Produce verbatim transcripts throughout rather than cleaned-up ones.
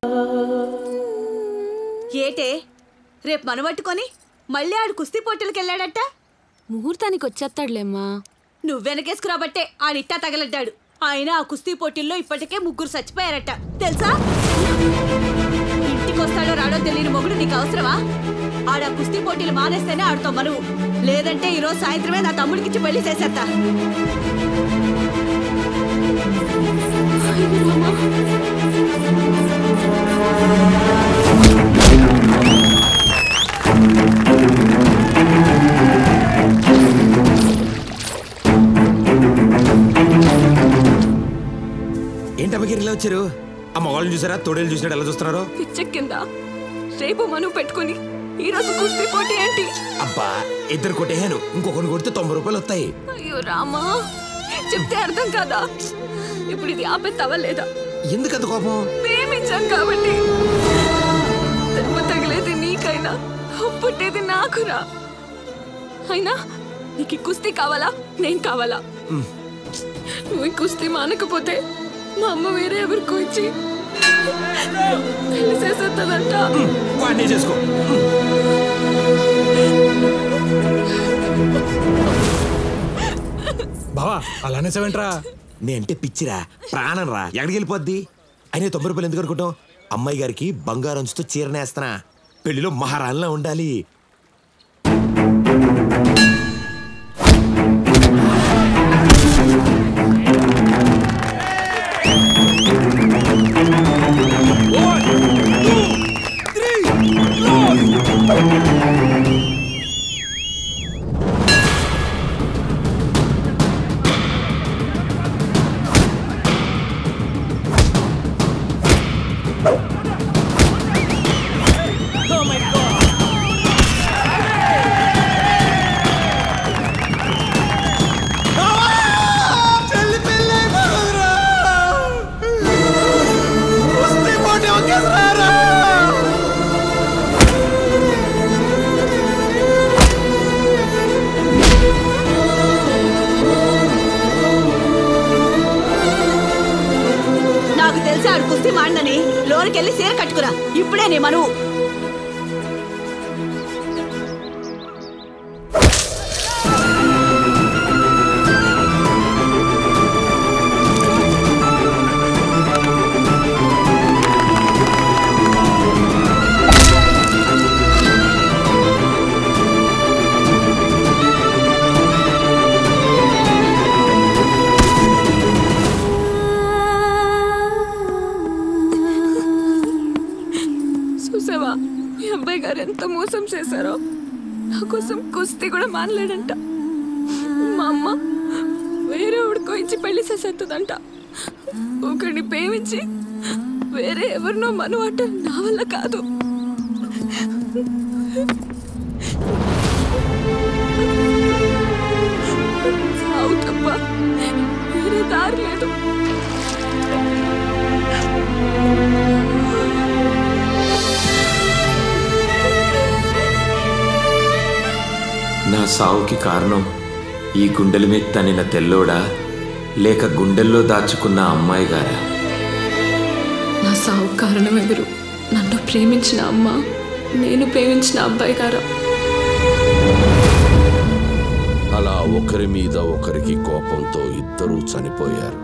ఏటే రేపు మనబట్టుకొని మళ్ళీ ఆడు కుస్తీ పోటీలకు వెళ్ళాడట. ముహూర్తానికి వచ్చేస్తాడులేమ్మా. నువ్వు వెనకేసుకురాబట్టే ఆడిట్టా తగలడ్డాడు. ఆయన ఆ కుస్తీ పోటీల్లో ఇప్పటికే ముగ్గురు చచ్చిపోయారట తెలుసా? ఇంటికి వస్తాడో రాడో తెలియని మొగుడు నీకు అవసరమా? ఆడ కుస్తీ పోటీలు మానేస్తేనే ఆడుతో మనువు, లేదంటే ఈరోజు సాయంత్రమే నా తమ్ముడికిచ్చి పెళ్లి చేసేస్తా. ఏంటమ్మకి ఇలా వచ్చారు? ఆ మగవాళ్ళని చూసారా? తోడేళ్ళు చూసినట్టు ఎలా చూస్తున్నారు? పిచ్చెక్కిందా? రేపు మను పెట్టుకుని ఈ రోజు కుస్తీ పోటీ ఏంటి? అబ్బా ఇద్దరు కొట్టేహాను, ఇంకొకరిని కొడితే తొంభై రూపాయలు వస్తాయి. అయ్యో రామా, చెప్తే అర్థం కాదా? ఇప్పుడు ఇది ఆపేస్తావా లేదా? ఎందుకంత కోపం? ప్రేమించాను కాబట్టి. దెబ్బ తగిలేది నీకైనా, పుట్టేది నాకురా. అయినా నీకు కుస్తీ కావాలా, నేను కావాలా? నువ్వు కుస్తీ మానకపోతే మా అమ్మ వేరే ఎవరికో ఇచ్చి పెళ్లి చేసేస్తుందంట. వాడిని చేసుకో. బావా అలానే సెవెంట్రా. నేనంటే పిచ్చిరా, ప్రాణం రా. ఎక్కడికి వెళ్ళిపోద్ది? అయినా తొంభై రూపాయలు ఎందుకు అనుకుంటాం? అమ్మాయి గారికి బంగారంచుతో చీరనేస్తున్నా, పెళ్లిలో మహారాణిలా ఉండాలి. లోనికి వెళ్ళి సీర కట్టుకురా, ఇప్పుడే నీ మనువు. మీ అబ్బాయి గారు ఎంత మోసం చేశారో. నా కోసం కుస్తీ కూడా మానలేడంట. మా అమ్మ వేరే ఉడుకో ఇచ్చి పెళ్లి చేసేస్తుందంట. ఒకరిని ప్రేమించి వేరే ఎవరినో మనువాట నా వల్ల కాదు. సావు తప్ప వేరే దారి లేదు. నా సావుకి కారణం ఈ గుండెల మీద తనిన తెల్లోడా, లేక గుండెల్లో దాచుకున్న అమ్మాయి గారా? నా సావు కారణం ఎవరు? నన్ను ప్రేమించిన అమ్మ, నేను ప్రేమించిన అబ్బాయి గారా? అలా ఒకరి మీద ఒకరికి కోపంతో ఇద్దరూ చనిపోయారు.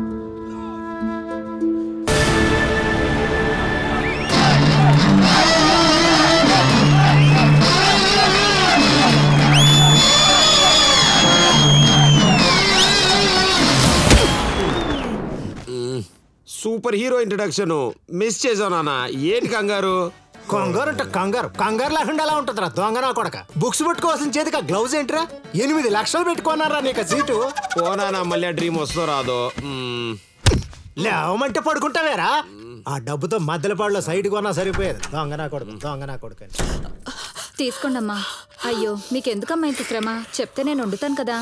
సూపర్ హీరో ఇంట్రడక్షన్ మిస్ చేసావు నాన్న. ఏంటి కంగారు? కంగారు అంటే కంగారు కంగారు లేకుండా ఎలా ఉంటుందిరా దొంగనా కొడక. బుక్స్ పెట్టుకోవాల్సిన చేతికి గ్లౌజ్ ఏంట్రా? ఎనిమిది లక్షలు పెట్టుకున్నారా నీకు సీటు? పోనా మళ్ళీ ఆ డ్రీమ్ వస్తుందో రాదో. లేవమంటే పడుకుంటావేరా? ఆ డబ్బుతో మద్దెలపాడులో సైడ్ కొన్నా సరిపోయేది. దొంగనా కొడుకు దొంగనా కొడుకు. తీసుకోండమ్మా. అయ్యో మీకెందుకమ్మా ఇంత శ్రమ? చెప్తే నేను వండుతాను కదా.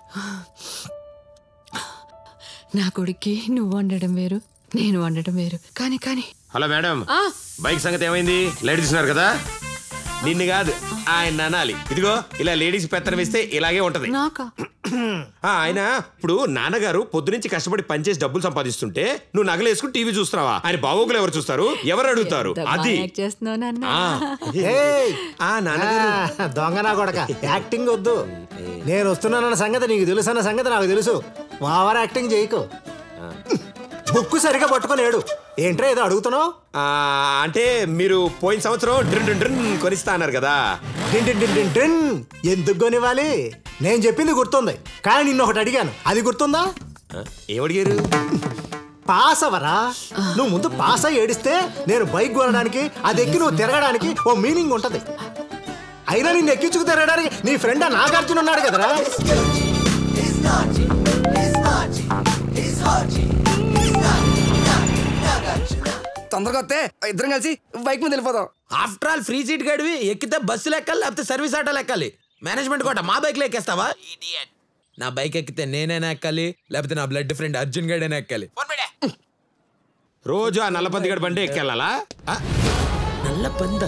నా కొడుక్కి నువ్వు వండడం వేరు, నేను వండటం వేరు. కానీ కానీ హలో మేడం, బైక్ సంగతి ఏమైంది? లైట్ తీసినారు కదా? నిన్ను కాదు ఆయన అనాలి. ఇదిగో ఇలా లేడీస్ పెత్తనం ఇస్తే ఇలాగే ఉంటది. నాకా? ఆ, ఆయన ఇప్పుడు నాన్నగారు పొద్దునుంచి కష్టపడి పనిచేసి డబ్బులు సంపాదిస్తుంటే నువ్వు నగలు వేసుకుని టీవీ చూస్తున్నావా? ఆయన బాగోగులు ఎవరు చూస్తారు? ఎవరు అడుగుతారు? అది ఆ, ఏయ్, ఆ, నాన్నగారు ఆ, దొంగ నా కొడక యాక్టింగ్ వద్దు. నేను వస్తున్నానన్న సంగతి నీకు తెలుసు అన్న సంగతి నాకు తెలుసు. ఓవర్ యాక్టింగ్ చేయకు. బుక్కు సరిగా పట్టుకోలేడు. ఏంట్రా ఏదో అడుగుతున్నావు? ఆ, అంటే మీరు పోయిన సంవత్సరం డ్రిన్ డ్రిన్ డ్రిన్ కొనిస్తా అన్నారు కదా. డిన్ డిన్ డిన్ డిన్ డిన్. ఎందుకు కొనివ్వాలి? నేను చెప్పింది గుర్తుంది, కానీ నిన్ను ఒకటి అడిగాను, అది గుర్తుందా? ఏమడిగారు? పాస్ అవరా. నువ్వు ముందు పాస్ అయ్యి ఏడిస్తే నేను బైక్ కొనడానికి, అది ఎక్కి నువ్వు తిరగడానికి ఓ మీనింగ్ ఉంటది. అయినా నిన్ను ఎక్కించుకు తిరగడానికి నీ ఫ్రెండ్ నాగార్జున ఉన్నాడు కదరా. తొందరగా వస్తే ఇద్దరం కలిసి బైక్ మీద వెళ్ళిపోదాం. ఆఫ్టర్ ఆల్ ఫ్రీ సీట్ గడివి ఎక్కితే బస్సులు ఎక్కాలి, లేకపోతే సర్వీస్ ఆటోలు ఎక్కాలి. మేనేజ్మెంట్ కోట మా బైక్ లో ఎక్కేస్తావా? ఇడియట్. నా బైక్ ఎక్కితే నేనైనా ఎక్కాలి, లేకపోతే నా బ్లడ్ ఫ్రెండ్ అర్జున్ గడైనా ఎక్కాలి. రోజు ఆ నల్లపంది గడి బండి ఎక్కెళ్ళాలా? నల్ల పంద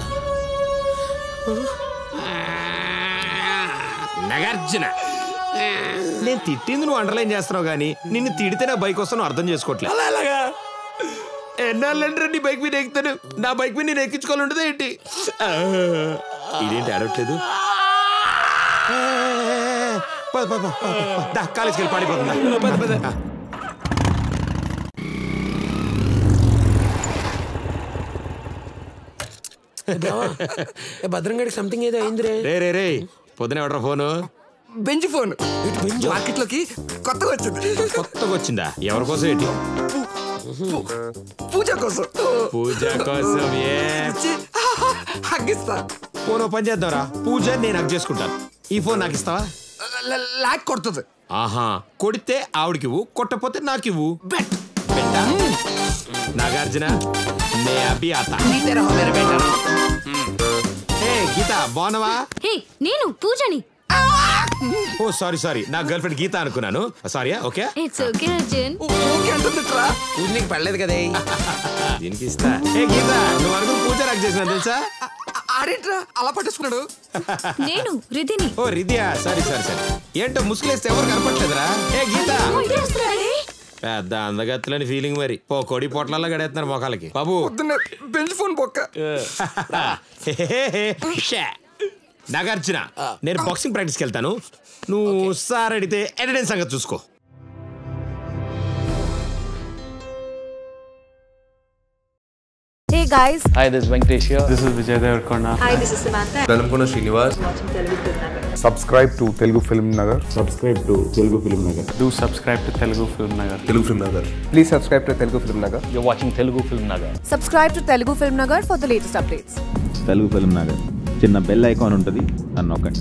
నాగార్జున, నేను తిట్టింది నువ్వు అండర్లైన్ చేస్తున్నావు కానీ నిన్ను తిడితే నా బైక్ వస్తాను అర్థం చేసుకోవట్లేదు. అలా అలాగా ఎన్నాళ్ళంటే నీ బైక్ మీద ఎక్కుతాను, నా బైక్ మీద నేను ఎక్కించుకోవాలి ఉంటుంది ఏంటి? ఇదేంటి అడగట్లేదు? కాలేజ్కి వెళ్ళి పాడిపోతుందా? భద్రంగడికి సంథింగ్ ఏదో అయింది రే. రే రే రే పొద్దున ఎవడరా ఫోను? బెంచ్ ఫోన్ మార్కెట్ లోకి కొత్తగా వచ్చింది. కొత్తగా వచ్చిందా? ఎవరి కోసం ఏంటి? పూజ కోసం. పూజ కోసం ఏ హగ్గిస్తా. Phone open చేద్దాంరా. పూజ నేను హగ్ చేసుకుంటాను. ఈ ఫోన్ నాకు ఇస్తావా? లాక్ కొడుతుంది. ఆహా, కొడితే ఆవిడకివ్వు, కొట్టపోతే నాకివ్వు. బెట్ బెట్టా? నాగార్జున నే అభి ఆతా. ఏ గీత బాగున్నావా? హే నేను పూజని. ఓ సారీ సారీ, నా గర్ల్ ఫ్రెండ్ గీత అనుకున్నాను. Sorry. Okay it's okay Arjun. Okay అంటుందిట్రా. పూజ నీకు పడలేదు కదా. దీనికి ఇస్తా. ఏ గీత, నువ్వు అనుకుని పూజ నాకు చేసిన తెలుసా? ఆడేంట్రా అలా పట్టేసుకున్నాడు? నేను రిధిని. ఓ రిదియా, సారీ సారీ సారీ. ఏంటో ముసుగులేస్తే ఎవరు కనపట్లేదురా? ఏ గీత, పెద్ద అందగత్తలని ఫీలింగ్ మరి. పో కొడి పొట్లల్లో గడేస్తున్నారు మొఖాలకి. బాబు బెంచ్ ఫోన్ బొక్క. నాగార్జున, నేను బాక్సింగ్ ప్రాక్టీస్కి వెళ్తాను. నువ్వు సార్ అడిగితే అటెండెన్స్ సంగతి చూసుకో. Hey guys. Hi, this is Venkatesh here. This is Vijay Devarkonda. Hi, this is Samantha. Dalamkona Srinivas. Subscribe to Telugu Film Nagar. Subscribe to Telugu Film Nagar. Do subscribe to Telugu Film Nagar. Telugu Film Nagar. Please subscribe to Telugu Film Nagar. You're watching Telugu Film Nagar. Subscribe to Telugu Film Nagar for the latest updates. Telugu Film Nagar. చిన్న bell icon ఉంటుంది, అన్నొక్కండి.